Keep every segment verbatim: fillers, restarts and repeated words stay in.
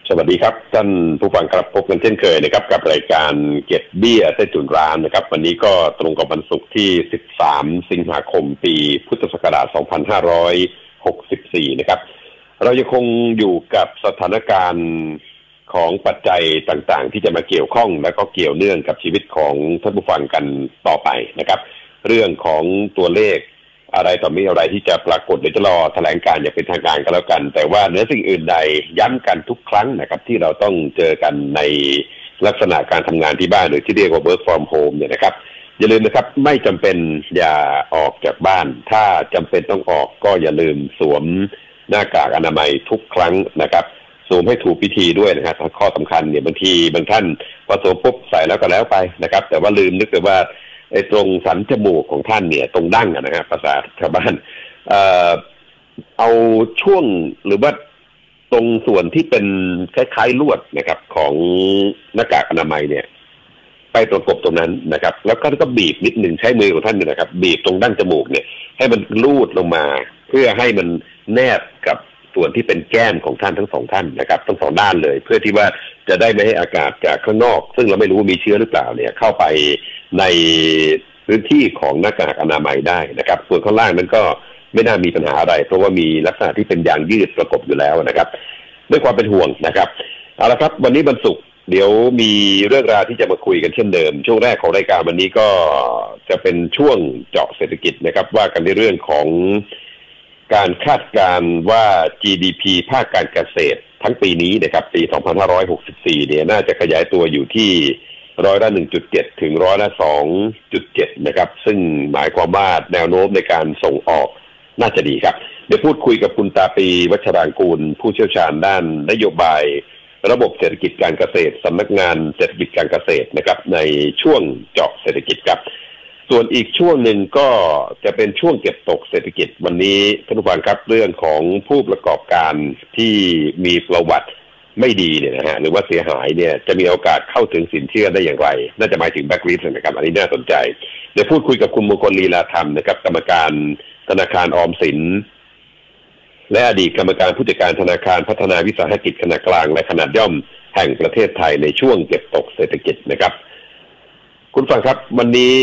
สวัสดีครับท่านผู้ฟังครับพบกันเช่นเคยนะครับกับรายการเก็บเบี้ยใต้ถุนร้านนะครับวันนี้ก็ตรงกับวันศุกร์ที่สิบสามสิงหาคมปีพุทธศักราชสองพันห้าร้อยหกสิบสี่นะครับเรายังคงอยู่กับสถานการณ์ของปัจจัยต่างๆที่จะมาเกี่ยวข้องและก็เกี่ยวเนื่องกับชีวิตของท่านผู้ฟังกันต่อไปนะครับเรื่องของตัวเลขอะไรต่อมีอะไรที่จะปรากฏเดี๋ยวจะรอแถลงการอย่างเป็นทางการกันแล้วกันแต่ว่าเหนือสิ่งอื่นใดย้ำกันทุกครั้งนะครับที่เราต้องเจอกันในลักษณะการทำงานที่บ้านหรือที่เรียกว่า work from home เนี่ยนะครับอย่าลืมนะครับไม่จำเป็นอย่าออกจากบ้านถ้าจำเป็นต้องออกก็อย่าลืมสวมหน้ากากอนามัยทุกครั้งนะครับสวมให้ถูกพิธีด้วยนะครับข้อสำคัญเนี่ยบางทีบางท่านพอสวมปุ๊บใส่แล้วก็แล้วไปนะครับแต่ว่าลืมนึกไปว่าไอ้ตรงสันจมูกของท่านเนี่ยตรงดั้งนะครับภาษาชาวบ้านเอ่อเอาช่วงหรือว่าตรงส่วนที่เป็นคล้ายๆลวดนะครับของหน้ากากอนามัยเนี่ยไปประกบตรงนั้นนะครับแล้วก็ก็บีบนิดหนึ่งใช้มือของท่านเนี่ยนะครับบีบตรงดั้งจมูกเนี่ยให้มันลูดลงมาเพื่อให้มันแนบกับส่วนที่เป็นแก้มของท่านทั้งสองท่านนะครับทั้งสองด้านเลยเพื่อที่ว่าจะได้ไม่ให้อากาศจากข้างนอกซึ่งเราไม่รู้ว่ามีเชื้อหรือเปล่าเนี่ยเข้าไปในพื้นที่ของหน้ากากอนามัยได้นะครับส่วนข้างล่างนั้นก็ไม่น่ามีปัญหาอะไรเพราะว่ามีลักษณะที่เป็นยางยืดประกบอยู่แล้วนะครับด้วยความเป็นห่วงนะครับเอาละครับวันนี้วันศุกร์เดี๋ยวมีเรื่องราวที่จะมาคุยกันเช่นเดิมช่วงแรกของรายการวันนี้ก็จะเป็นช่วงเจาะเศรษฐกิจนะครับว่ากันในเรื่องของการคาดการณ์ว่า จี ดี พี ภาคการเกษตรทั้งปีนี้นะครับปีสองพันห้าร้อยหกสิบสี่เนี่ยน่าจะขยายตัวอยู่ที่ร้อยละ หนึ่งจุดเจ็ด ถึงร้อยละ สองจุดเจ็ด นะครับซึ่งหมายความว่าแนวโน้มในการส่งออกน่าจะดีครับเดี๋ยวพูดคุยกับคุณตาปีวัชรางกูลผู้เชี่ยวชาญด้านนโยบายระบบเศรษฐกิจการเกษตรสำนักงานเศรษฐกิจการเกษตรนะครับในช่วงเจาะเศรษฐกิจครับส่วนอีกช่วงหนึ่งก็จะเป็นช่วงเก็บตกเศรษฐกิจวันนี้ท่านผู้ฟังครับเรื่องของผู้ประกอบการที่มีประวัติไม่ดีเนี่ยนะฮะหรือว่าเสียหายเนี่ยจะมีโอกาสเข้าถึงสินเชื่อได้อย่างไรน่าจะหมายถึงแบ็กลิสต์นะครับอันนี้น่าสนใจเดี๋ยวพูดคุยกับคุณมงคลลีลาธรรมนะครับกรรมการธนาคารออมสินและอดีตกรรมการผู้จัดการธนาคารพัฒนาวิสาหกิจขนาดกลางและขนาดย่อมแห่งประเทศไทยในช่วงเก็บตกเศรษฐกิจนะครับคุณฟังครับวันนี้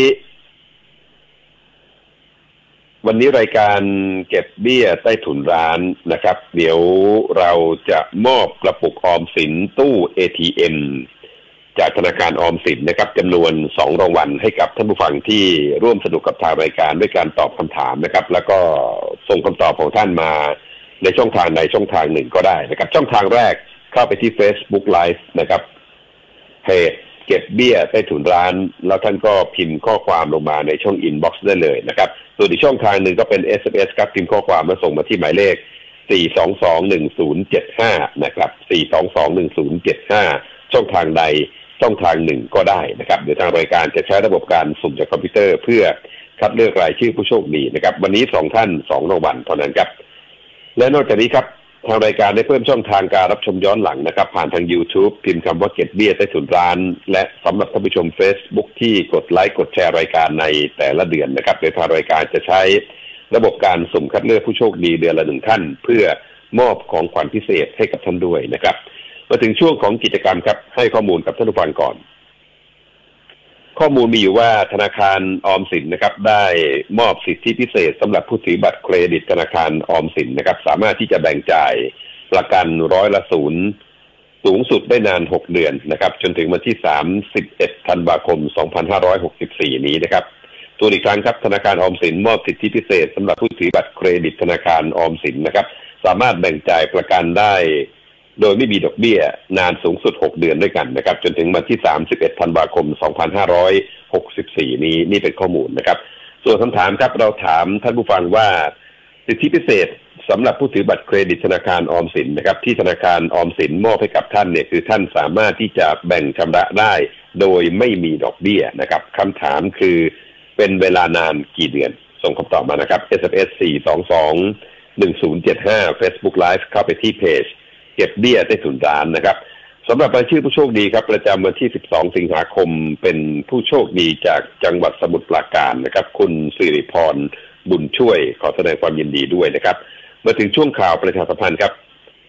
วันนี้รายการเก็บเบี้ยใต้ถุนร้านนะครับเดี๋ยวเราจะมอบกระปุกออมสินตู้ เอ ที เอ็ม จากธนาคารออมสินนะครับจำนวนสองรางวัลให้กับท่านผู้ฟังที่ร่วมสนุกกับทางรายการด้วยการตอบคำถามนะครับแล้วก็ส่งคำตอบของท่านมาในช่องทางใดช่องทางหนึ่งก็ได้นะครับช่องทางแรกเข้าไปที่ Facebook Live นะครับเพจเก็บเบี้ยใต้ถุนร้านแล้วท่านก็พิมพ์ข้อความลงมาในช่อง Inbox ได้เลยนะครับส่วนอีกช่องทางหนึ่งก็เป็น เอส เอ็ม เอส ครับพิมพ์ข้อความมาส่งมาที่หมายเลขสี่สองสอง หนึ่งศูนย์เจ็ดห้านะครับสี่สองสอง หนึ่งศูนย์เจ็ดห้าช่องทางใดช่องทางหนึ่งก็ได้นะครับเดี๋ยวทางรายการจะใช้ระบบการสุ่มจากคอมพิวเตอร์เพื่อคัดเลือกรายชื่อผู้โชคดีนะครับวันนี้สองท่านสองรางวัลเท่านั้นครับและนอกจากนี้ครับทางรายการได้เพิ่มช่องทางการรับชมย้อนหลังนะครับผ่านทาง YouTube พิมพ์คำว่าเก็บเบี้ยใต้ถุนร้านและสำหรับท่านผู้ชม Facebook ที่กดไลค์กดแชร์รายการในแต่ละเดือนนะครับโดยทางรายการจะใช้ระบบการสุ่มคัดเลือกผู้โชคดีเดือนละหนึ่งท่านเพื่อมอบของขวัญพิเศษให้กับท่านด้วยนะครับมาถึงช่วงของกิจกรรมครับให้ข้อมูลกับท่านผู้ฟังก่อนข้อมูลมีอยู่ว่าธนาคารออมสินนะครับได้มอบสิทธิพิเศษสำหรับผู้ถือบัตรเครดิตธนาคารออมสินนะครับสามารถที่จะแบ่งจ่ายประกันร้อยละศูนย์สูงสุดได้นานหกเดือนนะครับจนถึงวันที่สามสิบเอ็ดธันวาคมสองพันห้าร้อยหกสิบสี่นี้นะครับตัวอีกครั้งครับธนาคารออมสินมอบสิทธิพิเศษสำหรับผู้ถือบัตรเครดิตธนาคารออมสินนะครับสามารถแบ่งจ่ายประกันได้โดยไม่มีดอกเบี้ยนานสูงสุดหกเดือนด้วยกันนะครับจนถึงวันที่สามสิบเอ็ดธันวาคมสองพันห้าร้อยหกสิบสี่นี้นี่เป็นข้อมูลนะครับส่วนคำถามครับเราถามท่านผู้ฟังว่าสิทธิพิเศษสำหรับผู้ถือบัตรเครดิตธนาคารออมสินนะครับที่ธนาคารออมสินมอบให้กับท่านเนี่ยคือท่านสามารถที่จะแบ่งชำระได้โดยไม่มีดอกเบี้ยนะครับคำถามคือเป็นเวลานานกี่เดือนส่งคำตอบมานะครับ เอส เอ็ม เอส สี่สองสอง หนึ่งศูนย์เจ็ดห้า Facebook Live เข้าไปที่เพจเก็บเบี้ยใต้ถุนร้านนะครับสำหรับรายชื่อผู้โชคดีครับประจำวันที่สิบสองสิงหาคมเป็นผู้โชคดีจากจังหวัดสมุทรปราการนะครับคุณสิริพรบุญช่วยขอแสดงความยินดีด้วยนะครับมาถึงช่วงข่าวประชาสัมพันธ์ครับ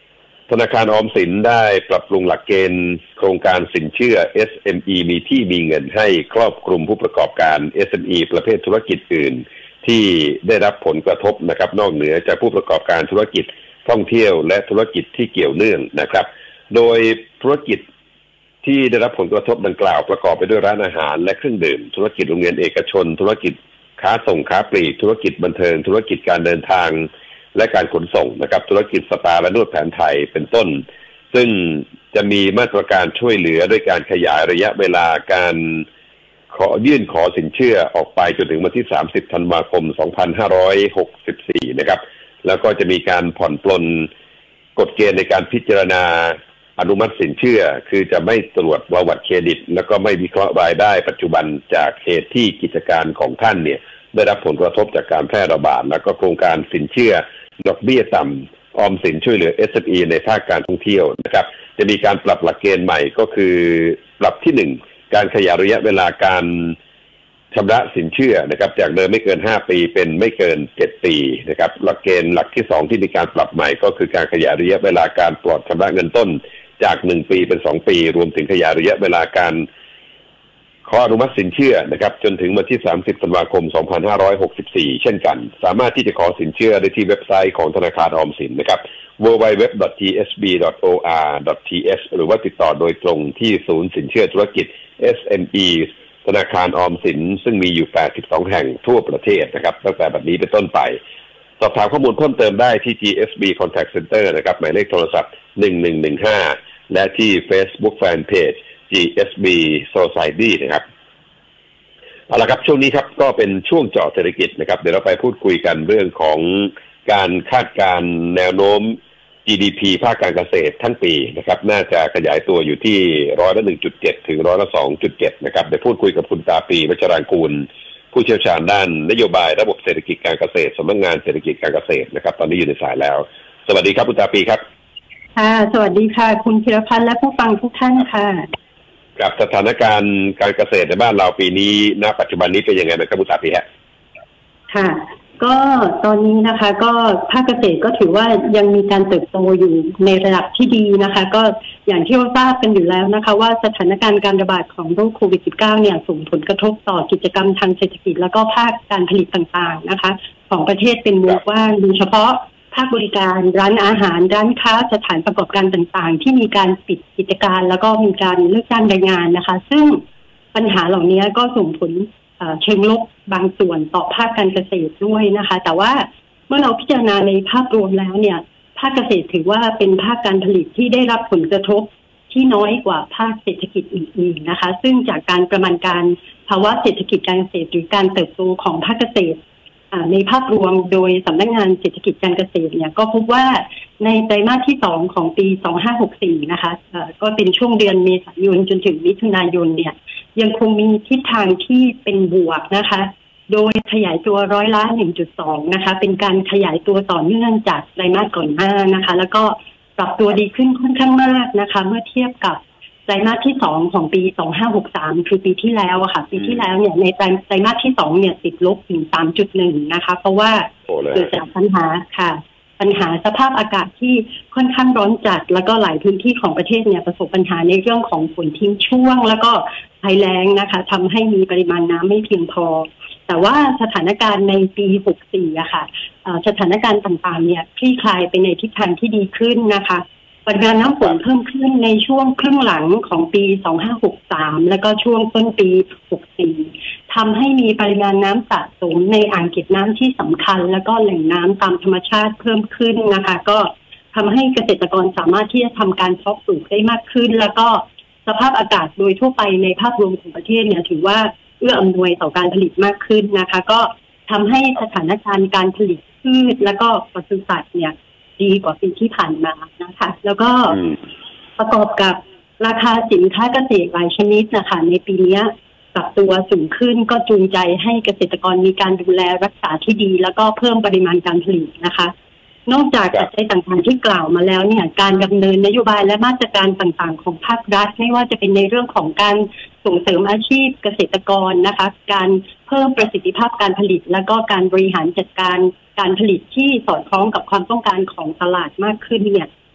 ธนาคารออมสินได้ปรับปรุงหลักเกณฑ์โครงการสินเชื่อ เอส เอ็ม อี มีที่มีเงินให้ครอบคลุมผู้ประกอบการ เอส เอ็ม อี ประเภทธุรกิจอื่นที่ได้รับผลกระทบนะครับนอกเหนือจากผู้ประกอบการธุรกิจท่องเที่ยวและธุรกิจที่เกี่ยวเนื่องนะครับโดยธุรกิจที่ได้รับผลกระทบดังกล่าวประกอบไปด้วยร้านอาหารและเครื่องดื่มธุรกิจโรงเรียนเอกชนธุรกิจค้าส่งค้าปลีกธุรกิจบันเทิงธุรกิจการเดินทางและการขนส่งนะครับธุรกิจสปาและนวดแผนไทยเป็นต้นซึ่งจะมีมาตรการช่วยเหลือด้วยการขยายระยะเวลาการขอยื่นขอสินเชื่อออกไปจนถึงวันที่สามสิบธันวาคมสองพันห้าร้อยหกสิบสี่นะครับแล้วก็จะมีการผ่อนปลนกฎเกณฑ์ในการพิจารณาอนุมัติสินเชื่อคือจะไม่ตรวจประวัติเครดิตแล้วก็ไม่วิเคราะห์รายได้ปัจจุบันจากเหตุที่กิจการของท่านเนี่ยได้รับผลกระทบจากการแพร่ระบาดแล้วก็โครงการสินเชื่อดอกเบี้ยต่ำออมสินช่วยเหลือ เอส เอ็ม อี ในภาคการท่องเที่ยวนะครับจะมีการปรับหลักเกณฑ์ใหม่ก็คือปรับที่หนึ่งการขยายระยะเวลาการชำระสินเชื่อนะครับจากเดิมไม่เกินห้าปีเป็นไม่เกินเจ็ดปีนะครับหลักเกณฑ์หลักที่สองที่มีการปรับใหม่ก็คือการขยายระยะเวลาการปลอดชำระเงินต้นจากหนึ่งปีเป็นสองปีรวมถึงขยายระยะเวลาการขออนุมัติสินเชื่อนะครับจนถึงวันที่สามสิบธันวาคมสองพันห้าร้อยหกสิบสี่เช่นกันสามารถที่จะขอสินเชื่อได้ที่เว็บไซต์ของธนาคารออมสินนะครับ ดับเบิลยู ดับเบิลยู ดับเบิลยู ดอท ที เอส บี ดอท โอ อาร์ ดอท ที เอช หรือว่าติดต่อโดยตรงที่ศูนย์สินเชื่อธุรกิจ เอส เอ็ม อี ธนาคารออมสินซึ่งมีอยู่แปดสิบสองแห่งทั่วประเทศนะครับตั้งแต่บัดนี้เป็นต้นไปสอบถามข้อมูลเพิ่มเติมได้ที่ จี เอส บี Contact Center นะครับหมายเลขโทรศัพท์หนึ่งหนึ่งหนึ่งห้าและที่ Facebook Fanpage จี เอส บี Society นะครับเอาละครับช่วงนี้ครับก็เป็นช่วงเจาะเศรษฐกิจนะครับเดี๋ยวเราไปพูดคุยกันเรื่องของการคาดการณ์แนวโน้ม จี ดี พี ภาคการเกษตรทั้งปีนะครับน่าจะขยายตัวอยู่ที่ร้อยละ หนึ่งจุดเจ็ด ถึงร้อยละ สองจุดเจ็ด นะครับเดี๋ยวพูดคุยกับคุณตาปีวัชรางกูลผู้เชี่ยวชาญด้านนโยบายระบบเศรษฐกิจการเกษตรสำนักงานเศรษฐกิจการเกษตรนะครับตอนนี้อยู่ในสายแล้วสวัสดีครับคุณตาปีครับค่ะสวัสดีค่ะคุณธีรพันธ์และผู้ฟังทุกท่านค่ะกับสถานการณ์การเกษตรในบ้านเราปีนี้ณปัจจุบันนี้เป็นยังไงบ้างครับคุณตาปีฮะค่ะก็ตอนนี้นะคะก็ภาคเกษตรก็ถือว่ายังมีการเติบโตอยู่ในระดับที่ดีนะคะก็อย่างที่เราทราบกันอยู่แล้วนะคะว่าสถานการณ์การระบาดของโรคโควิด สิบเก้า เนี่ยส่งผลกระทบต่อกิจกรรมทางเศรษฐกิจแล้วก็ภาคการผลิตต่างๆนะคะของประเทศเป็นวงกว้างโดยเฉพาะภาคบริการร้านอาหารร้านค้าสถานประกอบการต่างๆที่มีการปิดกิจการแล้วก็มีการเลิกจ้างแรงงานนะคะซึ่งปัญหาเหล่านี้ก็ส่งผลเชิงลบบางส่วนต่อภาคการเกษตรด้วยนะคะแต่ว่าเมื่อเราพิจารณาในภาพรวมแล้วเนี่ยภาคเกษตรถือว่าเป็นภาคการผลิตที่ได้รับผลกระทบที่น้อยกว่าภาคเศรษฐกิจอื่นๆนะคะซึ่งจากการประมาณการภาวะเศรษฐกิจการเกษตรหรือการเติบโตของภาคเกษตรในภาพรวมโดยสำนักงานเศรษฐกิจการเกษตรเนี่ยก็พบว่าในไตรมาสที่สองของปีสองพันห้าร้อยหกสิบสี่นะคะก็เป็นช่วงเดือนเมษายนจนถึงมิถุนายนเนี่ยยังคงมีทิศทางที่เป็นบวกนะคะโดยขยายตัวร้อยละ หนึ่งจุดสอง นะคะเป็นการขยายตัวต่อเนื่องจากไตรมาสก่อนหน้านะคะแล้วก็ปรับตัวดีขึ้นค่อนข้างมากนะคะเมื่อเทียบกับไตรมาสที่สองของปีสองพันห้าร้อยหกสิบสามคือปีที่แล้วอะค่ะปีที่แล้วเนี่ยในไตรไตรมาสที่สองเนี่ยติดลบถึง สามจุดหนึ่ง นะคะเพราะว่าเกิดจากปัญหาค่ะปัญหาสภาพอากาศที่ค่อนข้างร้อนจัดแล้วก็หลายพื้นที่ของประเทศเนี่ยประสบปัญหาในเรื่องของฝนทิ้งช่วงแล้วก็ภัยแล้งนะคะทำให้มีปริมาณน้ำไม่เพียงพอแต่ว่าสถานการณ์ในปีหกสิบสี่อะค่ะสถานการณ์ต่างๆเนี่ยคลี่คลายไปในทิศทางที่ดีขึ้นนะคะปริมาณน้ำฝนเพิ่มขึ้นในช่วงครึ่งหลังของปีสองพันห้าร้อยหกสิบสามแล้วก็ช่วงต้นปีหกสิบสี่ทำให้มีปริมาณน้ำสะสมในอ่างเก็บน้ำที่สำคัญแล้วก็แหล่งน้ำตามธรรมชาติเพิ่มขึ้นนะคะก็ทำให้เกษตรกรสามารถที่จะทำการเพาะปลูกได้มากขึ้นแล้วก็สภาพอากาศโดยทั่วไปในภาพรวมของประเทศเนี่ยถือว่าเอื้ออำนวยต่อการผลิตมากขึ้นนะคะก็ทำให้สถานการณ์การผลิตพืชแล้วก็ปศุสัตว์เนี่ยดีกว่าปีที่ผ่านมานะคะแล้วก็ประกอบกับราคาสินค้าเกษตรหลายชนิดนะคะในปีนี้ปรับตัวสูงขึ้นก็จูงใจให้เกษตรกรมีการดูแลรักษาที่ดีแล้วก็เพิ่มปริมาณการผลิตนะคะนอกจากปัจจัยต่างๆที่กล่าวมาแล้วเนี่ยการดำเนินนโยบายและมาตรการต่างๆของภาครัฐไม่ว่าจะเป็นในเรื่องของการส่งเสริมอาชีพเกษตรกรนะคะการเพิ่มประสิทธิภาพการผลิตแล้วก็การบริหารจัดการการผลิตที่สอดคล้องกับความต้องการของตลาดมากขึ้นเนี่ย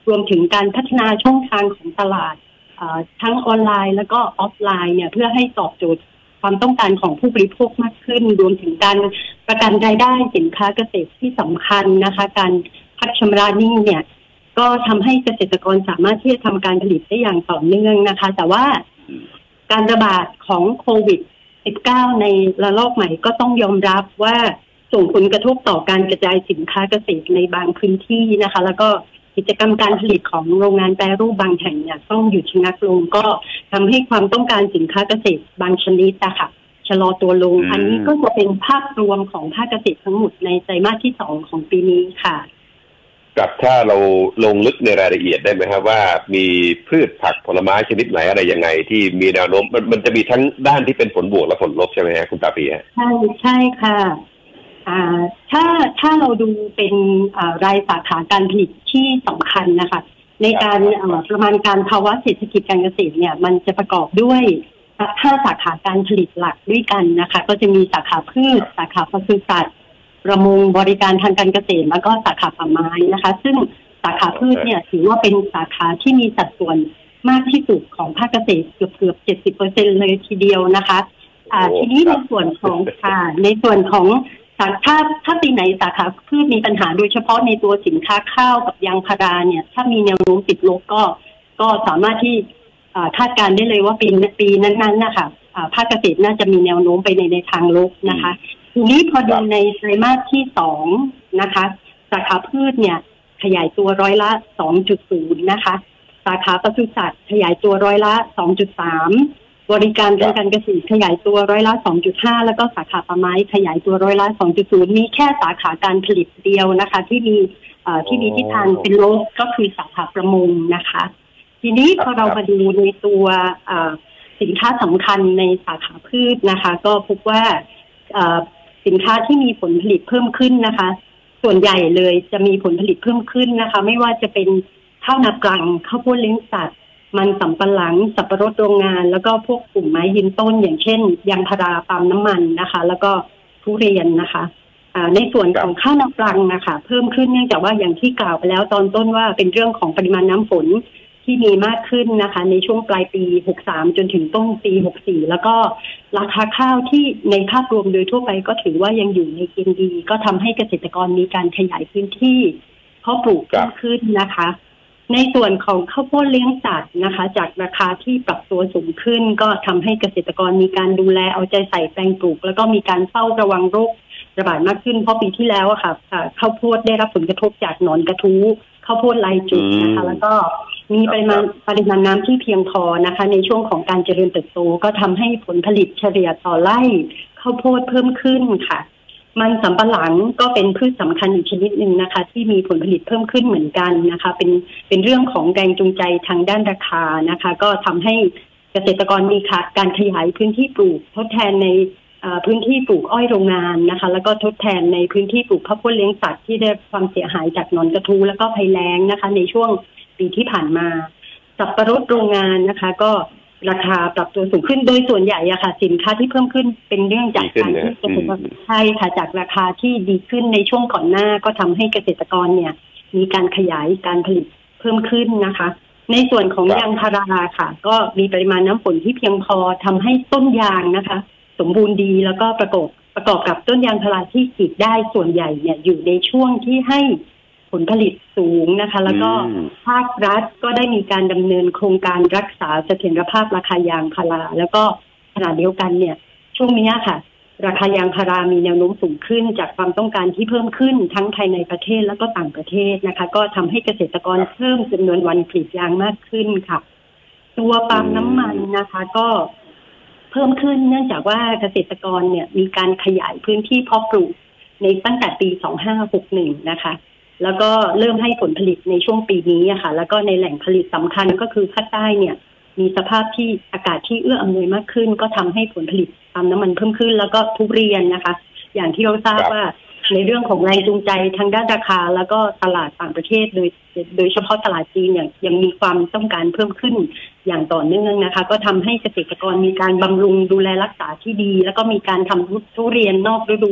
รวมถึงการพัฒนาช่องทางของตลาดทั้งออนไลน์แล้วก็ออฟไลน์เนี่ยเพื่อให้ตอบโจทย์ความต้องการของผู้บริโภคมากขึ้นรวมถึงการประกันรายได้สินค้าเกษตรที่สำคัญนะคะการพักชำระหนี้เนี่ยก็ทำให้เกษตรกรสามารถที่จะทำการผลิตได้อย่างต่อเนื่องนะคะแต่ว่าการระบาดของโควิด สิบเก้า ในระลอกใหม่ก็ต้องยอมรับว่าส่งผลกระทบต่อการกระจายสินค้าเกษตรในบางพื้นที่นะคะแล้วก็กิจกรรมการผลิตของโรงงานแปรรูปบางแห่งเนี่ยต้องหยุดชะงักลงก็ทำให้ความต้องการสินค้าเกษตรบางชนิดนะคะชะลอตัวลงอันนี้ก็จะเป็นภาพรวมของภาคเกษตรทั้งหมดในไตรมาสที่สองของปีนี้ค่ะกับถ้าเราลงลึกในรายละเอียดได้ไหมครับว่ามีพืชผักผลไม้ชนิดไหนอะไรยังไงที่มีแนวโน้มมันมันจะมีทั้งด้านที่เป็นผลบวกและผลลบใช่ไหมฮะคุณตาปีฮะใช่ใช่ค่ะอ่าถ้าถ้าเราดูเป็นรายสาขาการผลิตที่สำคัญนะคะในการประมาณการภาวะเศรษฐกิจการเกษตรเนี่ยมันจะประกอบด้วยห้าสาขาการผลิตหลักด้วยกันนะคะก็จะมีสาขาพืชสาขาปศุสัตว์ประมงบริการทางการเกษตรแล้วก็สาขาป่าไม้นะคะซึ่งสาขาพืชเนี่ยถือว่าเป็นสาขาที่มีสัดส่วนมากที่สุดของภาคเกษตรเกือบเกือบเจ็ดสิบเปอร์เซ็นต์เลยทีเดียวนะคะอ่าทีนี้ในส่วนของค่ะในส่วนของถ้าถ้าปีไหนสาขาพืชมีปัญหาโดยเฉพาะในตัวสินค้าข้าวกับยางพาราเนี่ยถ้ามีแนวโน้มติดลบก็ก็สามารถที่คาดการได้เลยว่าปีปีนั้นๆนะคะภาคเกษตรน่าจะมีแนวโน้มไปในในทางลบนะคะทีนี้พอดูในไตรมาสที่สองนะคะสาขาพืชเนี่ยขยายตัวร้อยละ สองจุดศูนย์ นะคะสาขาปศุสัตว์ขยายตัวร้อยละ สองจุดสาม บริการทางการเกษตรขยายตัวร้อยละ สองจุดห้า แล้วก็สาขาป่าไม้ขยายตัวร้อยละ สองจุดศูนย์ มีแค่สาขาการผลิตเดียวนะคะที่มีที่มีทิศทางเป็นลบก็คือสาขาประมงนะคะทีนี้พอเรามาดูในตัวสินค้าสำคัญในสาขาพืชนะคะก็พบว่าสินค้าที่มีผลผลิตเพิ่มขึ้นนะคะส่วนใหญ่เลยจะมีผลผลิตเพิ่มขึ้นนะคะไม่ว่าจะเป็นข้าวนาปลังข้าวโพดเลี้ยงสัตว์มันสำปะหลังสับปะรดโรงงานแล้วก็พวกกลุ่มไม้ยืนต้นอย่างเช่นยางพาราปาล์มน้ำมันนะคะแล้วก็ทุเรียนนะคะในส่วนของข้าวนาปลังนะคะเพิ่มขึ้นเนื่องจากว่าอย่างที่กล่าวไปแล้วตอนต้นว่าเป็นเรื่องของปริมาณน้ำฝนที่มีมากขึ้นนะคะในช่วงปลายปีหกสิบสามจนถึงต้นปีหกสิบสี่แล้วก็ราคาข้าวที่ในภาพรวมโดยทั่วไปก็ถือว่ายังอยู่ในเกณฑ์ดีก็ทำให้เกษตรกรมีการขยายพื้นที่เพาะปลูกเพิ่มขึ้นนะคะในส่วนของข้าวโพดเลี้ยงสัตว์นะคะจากราคาที่ปรับตัวสูงขึ้นก็ทำให้เกษตรกรมีการดูแลเอาใจใส่แปลงปลูกแล้วก็มีการเฝ้าระวังโรคระบาดมากขึ้นเพราะปีที่แล้วอะค่ะข้าวโพดได้รับผลกระทบจากหนอนกระทู้ข้าวโพดลายจุดนะคะแล้วก็มีปริมาณปริมาณน้ำที่เพียงพอนะคะในช่วงของการเจริญเติบโตก็ทำให้ผลผลิตเฉลี่ยต่อไร่ข้าวโพดเพิ่มขึ้นค่ะมันสำปะหลังก็เป็นพืชสำคัญอีกชนิดหนึ่งนะคะที่มีผลผลิตเพิ่มขึ้นเหมือนกันนะคะเป็นเป็นเรื่องของแรงจูงใจทางด้านราคานะคะก็ทำให้เกษตรกรมีการขยายพื้นที่ปลูกทดแทนในพื้นที่ปลูกอ้อยโรงงานนะคะแล้วก็ทดแทนในพื้นที่ปลูกข้าวโพดเลี้ยงสัตว์ที่ได้ความเสียหายจากหนอนกระทู้แล้วก็ภัยแล้งนะคะในช่วงปีที่ผ่านมาสับปะรดโรงงานนะคะก็ราคาปรับตัวสูงขึ้นโดยส่วนใหญ่อะค่ะสินค้าที่เพิ่มขึ้นเป็นเรื่องจากการที่เกษตรกรใช่ค่ะจากราคาที่ดีขึ้นในช่วงก่อนหน้าก็ทำให้เกษตรกรเนี่ยมีการขยายการผลิตเพิ่มขึ้นนะคะในส่วนของยางพาราค่ะก็มีปริมาณน้ำฝนที่เพียงพอทำให้ต้นยางนะคะสมบูรณ์ดีแล้วก็ประกอบประกอบกับต้นยางพาราที่กรีดได้ส่วนใหญ่เนี่ยอยู่ในช่วงที่ให้ผลผลิตสูงนะคะแล้วก็ภาครัฐก็ได้มีการดำเนินโครงการรักษาเสถียรภาพราคายางพาราแล้วก็ขณะเดียวกันเนี่ยช่วงนี้ค่ะราคายางพารามีแนวโน้มสูงขึ้นจากความต้องการที่เพิ่มขึ้นทั้งภายในประเทศแล้วก็ต่างประเทศนะคะก็ทำให้เกษตรกรเพิ่มจำนวนวันผลิตยางมากขึ้นค่ะตัวปาล์มน้ำมันนะคะก็เพิ่มขึ้นเนื่องจากว่าเกษตรกรเนี่ยมีการขยายพื้นที่เพาะปลูกในตั้งแต่ปีสองพันห้าร้อยหกสิบเอ็ดนะคะแล้วก็เริ่มให้ผลผลิตในช่วงปีนี้อะค่ะแล้วก็ในแหล่งผลิตสำคัญก็คือภาคใต้เนี่ยมีสภาพที่อากาศที่เอื้ออำนวยมากขึ้นก็ทำให้ผลผลิตปาล์มน้ำมันเพิ่มขึ้นแล้วก็ทุเรียนนะคะอย่างที่เราทราบว่าในเรื่องของแรงจูงใจทางด้านราคาแล้วก็ตลาดต่างประเทศโดยโดยเฉพาะตลาดจีนอย่างยังมีความต้องการเพิ่มขึ้นอย่างต่อเนื่องนะคะก็ทำให้เกษตรกรมีการบำรุงดูแลรักษาที่ดีแล้วก็มีการทำทุเรียนนอกฤดู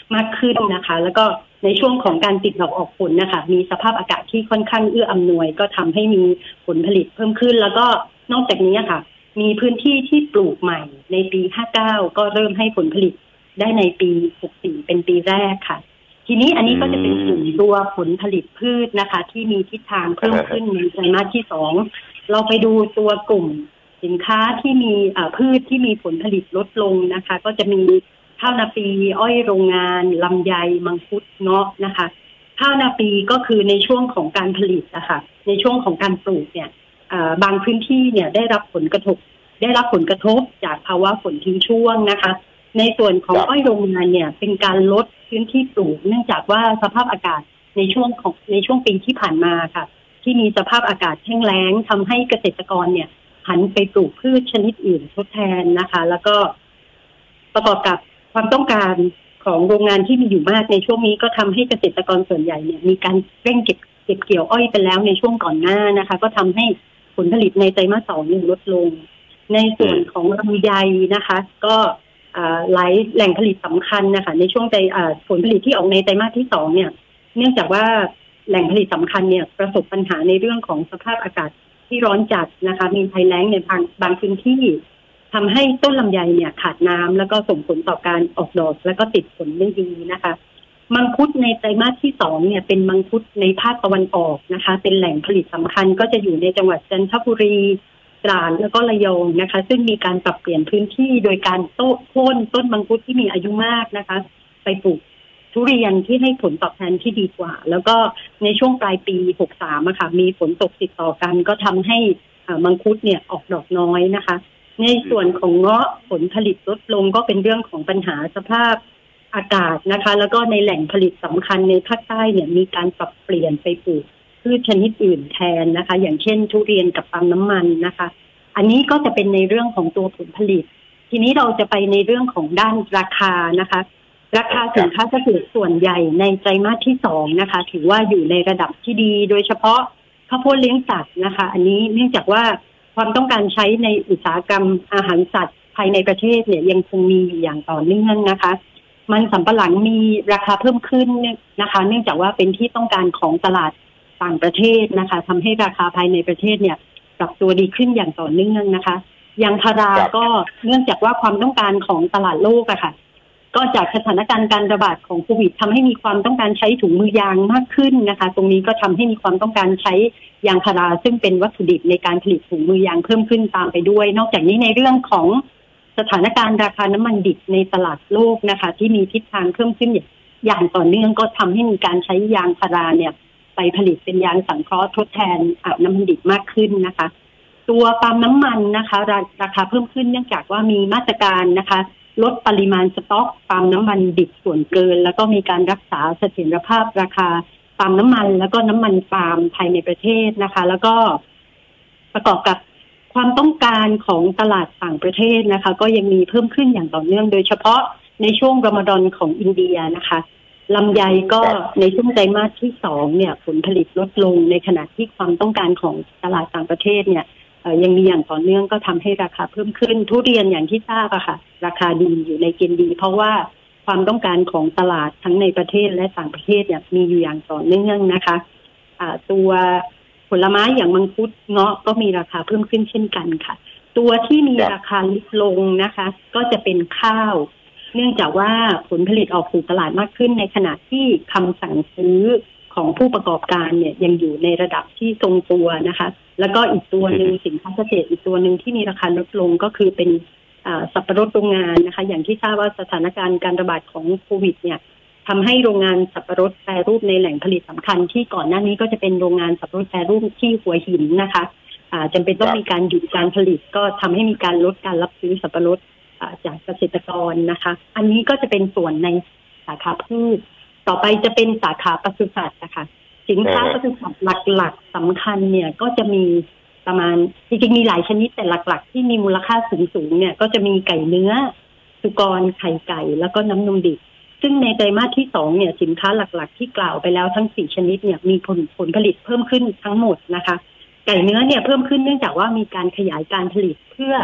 มากขึ้นนะคะแล้วก็ในช่วงของการติดดอกออกผลนะคะมีสภาพอากาศที่ค่อนข้างเอื้ออำนวยก็ทำให้มีผลผลิตเพิ่มขึ้นแล้วก็นอกจากนี้ค่ะมีพื้นที่ที่ปลูกใหม่ในปีห้าเก้าก็เริ่มให้ผลผลิตได้ในปีหกสี่เป็นปีแรกค่ะทีนี้อันนี้ก็จะเป็นกลุ่มตัวผลผลิตพืชนะคะที่มีทิศทางเพิ่มขึ้นในไตรมาสที่สองเราไปดูตัวกลุ่มสินค้าที่มีพืชที่มีผลผลิตลดลงนะคะก็จะมีข้าวนาปีอ้อยโรงงานลำไยมังคุดเงาะนะคะข้าวนาปีก็คือในช่วงของการผลิตนะคะในช่วงของการปลูกเนี่ยบางพื้นที่เนี่ยได้รับผลกระทบได้รับผลกระทบจากภาวะฝนทิ้งช่วงนะคะในส่วนของอ้อยโรงงานเนี่ยเป็นการลดพื้นที่ปลูกเนื่องจากว่าสภาพอากาศในช่วงของในช่วงปีที่ผ่านมาค่ะที่มีสภาพอากาศแห้งแล้งทำให้เกษตรกรเนี่ยหันไปปลูกพืชชนิดอื่นทดแทนนะคะแล้วก็ประกอบกับความต้องการของโรงงานที่มีอยู่มากในช่วงนี้ก็ทำให้เกษตรกรส่วนใหญ่เนี่ยมีการเร่งเก็บเก็บเกี่ยวอ้อยไปแล้วในช่วงก่อนหน้านะคะก็ทำให้ผลผลิตในไตรมาสสองลดลงในส่วนของลำไยนะคะก็หลายแหล่งผลิตสำคัญนะคะในช่วงใจผลผลิตที่ออกในไตรมาสที่สองเนี่ยเนื่องจากว่าแหล่งผลิตสำคัญเนี่ยประสบปัญหาในเรื่องของสภาพอากาศที่ร้อนจัดนะคะมีภัยแล้งในบางบางพื้นที่ทำให้ต้นลำไยเนี่ยขาดน้ำแล้วก็ส่งผลต่อการออกดอกแล้วก็ติดผลไม่ดีนะคะมังคุดในไตรมาสที่สองเนี่ยเป็นมังคุดในภาคตะวันออกนะคะเป็นแหล่งผลิตสำคัญก็จะอยู่ในจังหวัดจันทบุรีตราดแล้วก็ระยองนะคะซึ่งมีการปรับเปลี่ยนพื้นที่โดยการโต้โค่นต้นมังคุดที่มีอายุมากนะคะไปปลูกทุเรียนที่ให้ผลตอบแทนที่ดีกว่าแล้วก็ในช่วงปลายปีหกสามอะค่ะมีฝนตกติดต่อกันก็ทำให้มังคุดเนี่ยออกดอกน้อยนะคะในส่วนของเงาะผลผลิตลดลงก็เป็นเรื่องของปัญหาสภาพอากาศนะคะแล้วก็ในแหล่งผลิตสำคัญในภาคใต้เนี่ยมีการปรับเปลี่ยนไปปลูกพืชชนิดอื่นแทนนะคะอย่างเช่นทุเรียนกับปาล์มน้ำมันนะคะอันนี้ก็จะเป็นในเรื่องของตัวผลผลิตทีนี้เราจะไปในเรื่องของด้านราคานะคะราคาสินค้าเกษตรส่วนใหญ่ในไตรมาสที่สองนะคะถือว่าอยู่ในระดับที่ดีโดยเฉพาะข้าวโพดเลี้ยงสัตว์นะคะอันนี้เนื่องจากว่าความต้องการใช้ในอุตสาหกรรมอาหารสัตว์ภายในประเทศเนี่ยยังคงมีอยู่อย่างต่อเนื่องนะคะมันสำปะหลังมีราคาเพิ่มขึ้นนะคะเนื่องจากว่าเป็นที่ต้องการของตลาดต่างประเทศนะคะทำให้ราคาภายในประเทศเนี่ยปรับตัวดีขึ้นอย่างต่อเนื่องนะคะยางพาราก็เนื่องจากว่าความต้องการของตลาดโลกอะค่ะก็จากสถานการณ์การระบาดของโควิดทำให้มีความต้องการใช้ถุงมือยางมากขึ้นนะคะตรงนี้ก็ทำให้มีความต้องการใช้ยางพาราซึ่งเป็นวัตถุดิบในการผลิตถุงมือยางเพิ่มขึ้นตามไปด้วยนอกจากนี้ในเรื่องของสถานการณ์ราคาน้ำมันดิบในตลาดโลกนะคะที่มีทิศทางเพิ่มขึ้นอย่างต่อเนื่องก็ทำให้มีการใช้ยางพาราเนี่ยไปผลิตเป็นยางสังเคราะห์ทดแทนน้ำมันดิบมากขึ้นนะคะตัวปาล์มน้ำมันนะคะราคาเพิ่มขึ้นเนื่องจากว่ามีมาตรการนะคะลดปริมาณสต๊อกปาล์มน้ำมันดิบส่วนเกินแล้วก็มีการรักษาเสถียรภาพราคาปาล์มน้ำมันแล้วก็น้ำมันปาล์มภายในประเทศนะคะแล้วก็ประกอบกับความต้องการของตลาดต่างประเทศนะคะก็ยังมีเพิ่มขึ้นอย่างต่อเนื่องโดยเฉพาะในช่วงรอมฎอนของอินเดียนะคะลำไยก็ในช่วงไตรมาสที่สองเนี่ยผลผลิตลดลงในขณะที่ความต้องการของตลาดต่างประเทศเนี่ยยังมีอย่างต่อเนื่องก็ทำให้ราคาเพิ่มขึ้นทุเรียนอย่างที่ทราบอะค่ะราคาดีอยู่ในเกณฑ์ดีเพราะว่าความต้องการของตลาดทั้งในประเทศและต่างประเทศเนี่ยมีอยู่อย่างต่อเนื่องนะคะะตัวผลไม้อย่างมังคุดเงาะก็มีราคาเพิ่มขึ้นเช่นกันค่ะตัวที่มีราคาลดลงนะคะก็จะเป็นข้าวเนื่องจากว่าผลผลิตออกสู่ตลาดมากขึ้นในขณะที่คำสั่งซื้อของผู้ประกอบการเนี่ยยังอยู่ในระดับที่ทรงตัวนะคะแล้วก็อีกตัวหนึ่งสินค้าเกษตรอีกตัวหนึ่งที่มีราคาลดลงก็คือเป็นสับปะรดโรงงานนะคะอย่างที่ทราบว่าสถานการณ์การระบาดของโควิดเนี่ยทำให้โรงงานสับปะรดแปรรูปในแหล่งผลิตสำคัญที่ก่อนหน้านี้ก็จะเป็นโรงงานสับปะรดแปรรูปที่หัวหินนะคะจำเป็นต้องมีการหยุดการผลิตก็ทำให้มีการลดการรับซื้อสับปะรดจากเกษตรกรนะคะอันนี้ก็จะเป็นส่วนในสาขาพืชต่อไปจะเป็นสาขาปศุสัตว์นะคะสินค้าปศุสัตว์หลักๆสำคัญเนี่ยก็จะมีประมาณจริงๆมีหลายชนิดแต่หลักๆที่มีมูลค่าสูงๆเนี่ยก็จะมีไก่เนื้อสุกรไข่ไก่แล้วก็น้ำนมดิบซึ่งในไตรมาสที่สองเนี่ยสินค้าหลักๆที่กล่าวไปแล้วทั้งสี่ชนิดเนี่ยมีผลผลผลิตเพิ่มขึ้นทั้งหมดนะคะไก่เนื้อเนี่ยเพิ่มขึ้นเนื่องจากว่ามีการขยายการผลิตเพื่อ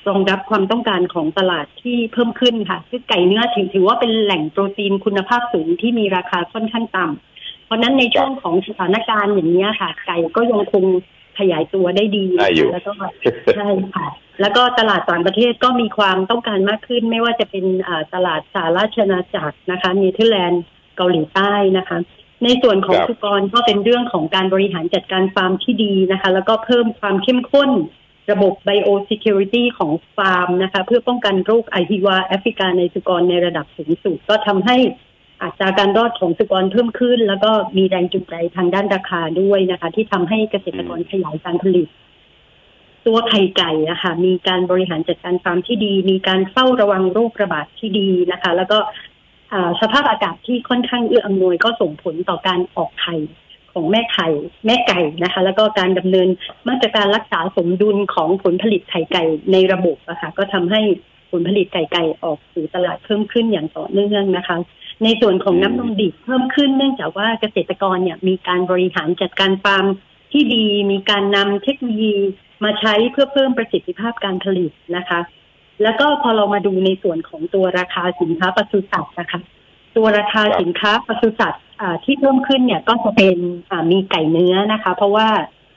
รองรับความต้องการของตลาดที่เพิ่มขึ้นค่ะคือไก่เนื้อถือถือว่าเป็นแหล่งโปรตีนคุณภาพสูงที่มีราคาค่อนข้างต่ำเพราะนั้นในช่วงของสถานการณ์อย่างนี้ค่ะไก่ก็ยังคงขยายตัวได้ดีแล้วก็ใช่ค่ะแล้วก็ตลาดต่างประเทศก็มีความต้องการมากขึ้นไม่ว่าจะเป็นตลาดสหราชอาณาจักรนะคะเนเธอร์แลนด์เกาหลีใต้นะคะในส่วนของสุกรก็เป็นเรื่องของการบริหารจัดการฟาร์มที่ดีนะคะแล้วก็เพิ่มความเข้มข้นระบบ Biosecurity ของฟาร์มนะคะเพื่อป้องกันโรคไอฮิวาแอฟริกาในสุกรในระดับสูงสุดก็ทำให้อัตราการรอดของสุกรเพิ่มขึ้นแล้วก็มีแรงจูงใจทางด้านราคาด้วยนะคะที่ทำให้เกษตรกรขยายการผลิตตัวไข่ไก่นะคะมีการบริหารจัดการฟาร์มที่ดีมีการเฝ้าระวังโรคระบาดที่ดีนะคะแล้วก็สภาพอากาศที่ค่อนข้างเอื้ออำนวยก็ส่งผลต่อการออกไข่ของแม่ไข่แม่ไก่นะคะแล้วก็การดำเนินมาตรการรักษาสมดุลของผลผลิตไข่ไก่ในระบบนะคะก็ทำให้ผลผลิตไก่ไก่ออกสู่ตลาดเพิ่มขึ้นอย่างต่อเนื่องนะคะในส่วนของน้ำนมดิบเพิ่มขึ้นเนื่องจากว่าเกษตรกรเนี่ยมีการบริหารจัดการฟาร์มที่ดีมีการนำเทคโนโลยีมาใช้เพื่อเพิ่มประสิทธิภาพการผลิตนะคะแล้วก็พอเรามาดูในส่วนของตัวราคาสินค้าปศุสัตว์นะคะตัวราคาสินค้าปศุสัตว์ที่เพิ่มขึ้นเนี่ยก็จะเป็นมีไก่เนื้อนะคะเพราะว่า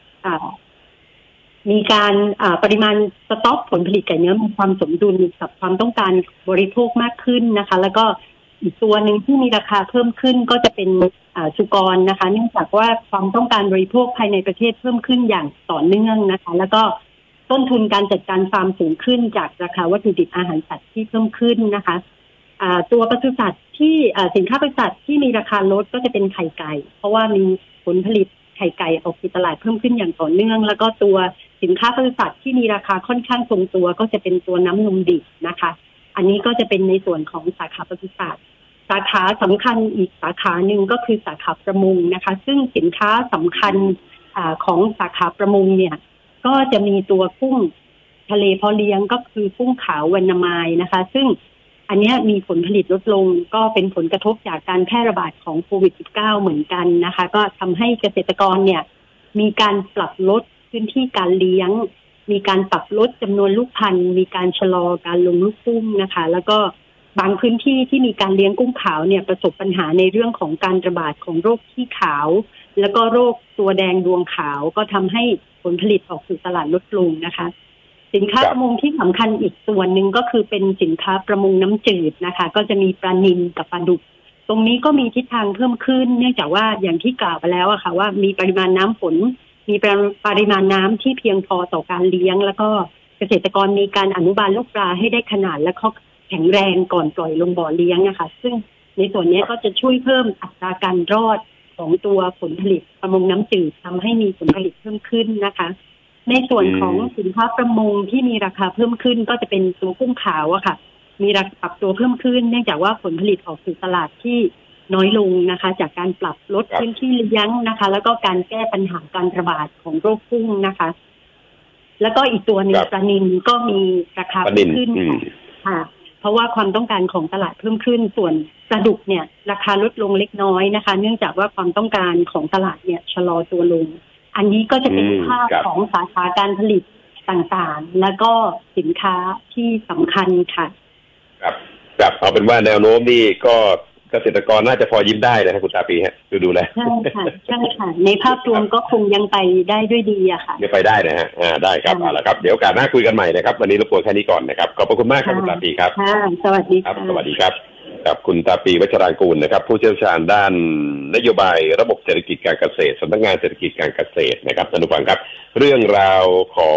มีการปริมาณสต็อกผลผลิตไก่เนื้อมีความสมดุลกับความต้องการบริโภคมากขึ้นนะคะแล้วก็อีกตัวหนึ่งที่มีราคาเพิ่มขึ้นก็จะเป็นสุกรนะคะเนื่องจากว่าความต้องการบริโภคภายในประเทศเพิ่มขึ้นอย่างต่อเนื่องนะคะแล้วก็ต้นทุนการจัดการฟาร์มสูงขึ้นจากราคาวัตถุดิบอาหารสัตว์ที่เพิ่มขึ้นนะคะตัวปศุสัตว์ที่สินค้าปศุสัตว์ที่มีราคาลดก็จะเป็นไข่ไก่เพราะว่ามีผลผลิตไข่ไก่ออกสู่ตลาดเพิ่มขึ้นอย่างต่อเนื่องแล้วก็ตัวสินค้าปศุสัตว์ที่มีราคาค่อนข้างทรงตัวก็จะเป็นตัวน้ำนมดิบนะคะอันนี้ก็จะเป็นในส่วนของสาขาปศุสัตว์สาขาสำคัญอีกสาขาหนึ่งก็คือสาขาประมงนะคะซึ่งสินค้าสำคัญอของสาขาประมงเนี่ยก็จะมีตัวกุ้งทะเลเพาะเลี้ยงก็คือกุ้งขาววรรณไมล์นะคะซึ่งอันนี้มีผลผลิตลดลงก็เป็นผลกระทบจากการแพร่ระบาดของโควิด สิบเก้า เหมือนกันนะคะก็ทำให้เกษตรกรเนี่ยมีการปรับลดพื้นที่การเลี้ยงมีการปรับลดจำนวนลูกพันธุ์มีการชะลอการลงลูกกุ้งนะคะแล้วก็บางพื้นที่ที่มีการเลี้ยงกุ้งขาวเนี่ยประสบปัญหาในเรื่องของการระบาดของโรคขี้ขาวแล้วก็โรคตัวแดงดวงขาวก็ทำให้ผลผลิตออกสู่ตลาดลดลงนะคะสินค้าประมงที่สำคัญอีกส่วนหนึ่งก็คือเป็นสินค้าประมงน้ำจืดนะคะก็จะมีปลานิลกับปลาดุกตรงนี้ก็มีทิศทางเพิ่มขึ้นเนื่องจากว่าอย่างที่กล่าวไปแล้วอะค่ะว่ามีปริมาณน้ำฝนมีปริมาณน้ำที่เพียงพอต่อการเลี้ยงแล้วก็เกษตรกรมีการอนุบาลลูกปลาให้ได้ขนาดและแข็งแรงก่อนปล่อยลงบ่อเลี้ยงนะคะซึ่งในส่วนนี้ก็จะช่วยเพิ่มอัตราการรอดของตัวผลผลิตประมงน้ำจืดทำให้มีผลผลิตเพิ่มขึ้นนะคะในส่วนของสินค้าประมงที่มีราคาเพิ่มขึ้นก็จะเป็นตัวกุ้งขาวอะค่ะมีราคาปรับตัวเพิ่มขึ้นเนื่องจากว่าผลผลิตออกสู่ตลาดที่น้อยลงนะคะจากการปรับลดพื้นที่เลี้ยงนะคะแล้วก็การแก้ปัญหาการระบาดของโรคกุ้งนะคะแล้วก็อีกตัวนึงปลานิลก็มีราคาเพิ่มขึ้นค่ะเพราะว่าความต้องการของตลาดเพิ่มขึ้นส่วนปลาดุกเนี่ยราคาลดลงเล็กน้อยนะคะเนื่องจากว่าความต้องการของตลาดเนี่ยชะลอตัวลงอันนี้ก็จะเป็นภาพของสาขาการผลิตต่างๆแล้วก็สินค้าที่สำคัญค่ะครับครับเอาเป็นว่าแนวโน้มนี่ก็เกษตรกรน่าจะพอยิ้มได้นะครับคุณตาปีฮะดูดูแลใช่ค่ะใช่ค่ะในภาพรวมก็คงยังไปได้ด้วยดีอะค่ะยังไปได้นะฮะอ่าได้ครับเอาละครับเดี๋ยวโอกาสหน้าคุยกันใหม่นะครับวันนี้รบกวนแค่นี้ก่อนนะครับขอบคุณมากครับคุณตาปีครับค่ะสวัสดีครับสวัสดีครับกับคุณตาปีวัชรางกูลนะครับผู้เชี่ยวชาญด้านนโยบายระบบเศรษฐกิจการเกษตรสำนักงานเศรษฐกิจการเกษตรนะครับท่านผู้ฟังครับเรื่องราวของ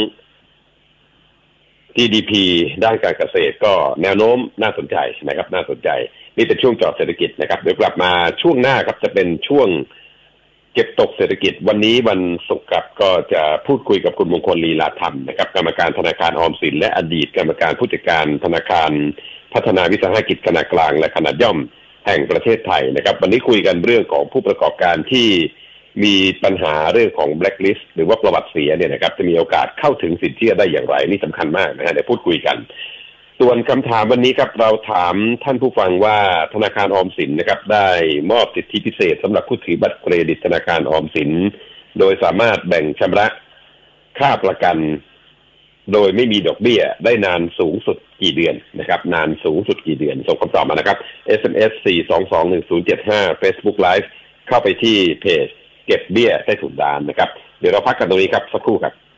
จี ดี พี ด้านการเกษตรก็แนวโน้มน่าสนใจนะครับน่าสนใจนี่เป็นช่วงเจาะเศรษฐกิจนะครับเดี๋ยวกลับมาช่วงหน้าครับจะเป็นช่วงเก็บตกเศรษฐกิจวันนี้วันศุกร์ครับก็จะพูดคุยกับคุณมงคลลีลาธรรมนะครับกรรมการธนาคารออมสินและอดีตกรรมการผู้จัดการธนาคารพัฒนาวิสาหกิจขนาดกลางและขนาดย่อมแห่งประเทศไทยนะครับวันนี้คุยกันเรื่องของผู้ประกอบการที่มีปัญหาเรื่องของ blacklist หรือว่าประวัติเสียเนี่ยนะครับจะมีโอกาสเข้าถึงสินเชื่อได้อย่างไรนี่สำคัญมากนะฮะเดี๋ยวพูดคุยกันส่วนคำถามวันนี้ครับเราถามท่านผู้ฟังว่าธนาคารออมสินนะครับได้มอบสิทธิพิเศษสำหรับผู้ถือบัตรเครดิตธนาคารออมสินโดยสามารถแบ่งชำระค่าประกันโดยไม่มีดอกเบี้ยได้นานสูงสุดกี่เดือนนะครับนานสูงสุดกี่เดือนส่งคำตอบมานะครับ เอส เอ็ม เอส สี่ สอง สอง หนึ่ง ศูนย์ เจ็ด ห้า Facebook Live เข้าไปที่เพจเก็บเบี้ยใต้ถุนร้านนะครับเดี๋ยวเราพักกันตรงนี้ครับสักครู่ครับ